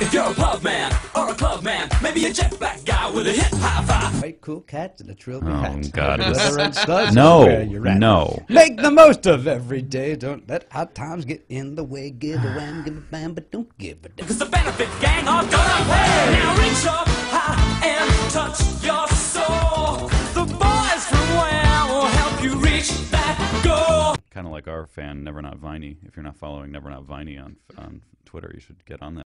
If you're a pub man or a club man, maybe a jet black guy with a hip high five. White cool cats and a trilby Oh, hat. God. Leather and studs. No, Where you're at. no. Make the most of every day. Don't let hard times get in the way. Give a wham, give a bam, but don't give a damn. Cause the benefit gang are gonna pay. Now reach up high and touch your soul. The boys from Wham will help you reach that goal. Kind of like our fan, Never Not Viney. If you're not following Never Not Viney on Twitter, you should get on that.